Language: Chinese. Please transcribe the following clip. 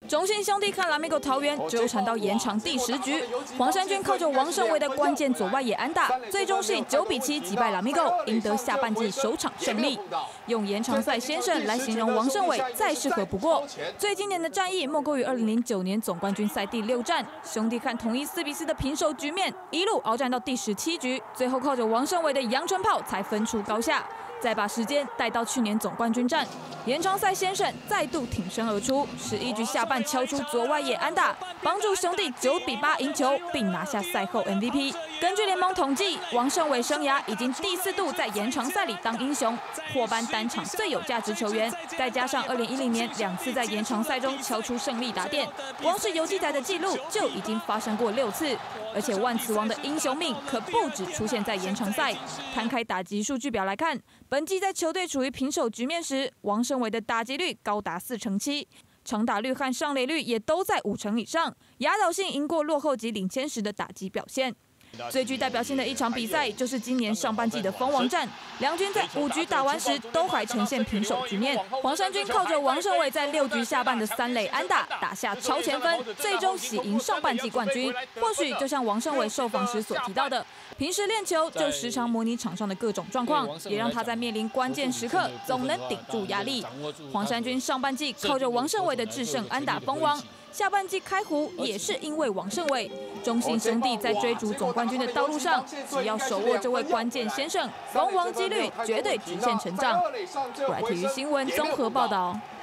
中信兄弟看拉米狗桃园纠缠到延长第10局，黄山军靠着王胜伟的关键左外野安打，最终是以9比7击败拉米狗，赢得下半季首场胜利。用延长赛先生来形容王胜伟再适合不过。最经典的战役莫过于2009年总冠军赛第6战，兄弟看统一4比4的平手局面，一路鏖战到第17局，最后靠着王胜伟的阳春炮才分出高下。再把时间带到去年总冠军战，延长赛先生再度挺身而出，11局下半敲出左外野安打，帮助兄弟9比8赢球，并拿下赛后 MVP。根据联盟统计，王胜伟生涯已经第4度在延长赛里当英雄，获颁单场最有价值球员，再加上2010年2次在延长赛中敲出胜利打点，光是游击仔的记录就已经发生过6次。而且万磁王的英雄命可不只出现在延长赛。摊开打击数据表来看，本季在球队处于平手局面时，王胜伟的打击率高达47%，长打率和上垒率也都在5成以上，压倒性赢过落后及领先时的打击表现。最具代表性的一场比赛就是今年上半季的封王战，两军在5局打完时都还呈现平手局面。黄山军靠着王胜伟在6局下半的3垒安打打下超前分，最终喜赢上半季冠军。或许就像王胜伟受访时所提到的，平时练球就时常模拟场上的各种状况，也让他在面临关键时刻总能顶住压力。黄山军上半季靠着王胜伟的制胜安打封王，下半季开胡也是因为王胜伟。中信兄弟在追逐总冠军的道路上，只要手握这位关键先生，封王几率绝对直线成长。国来体育新闻综合报道。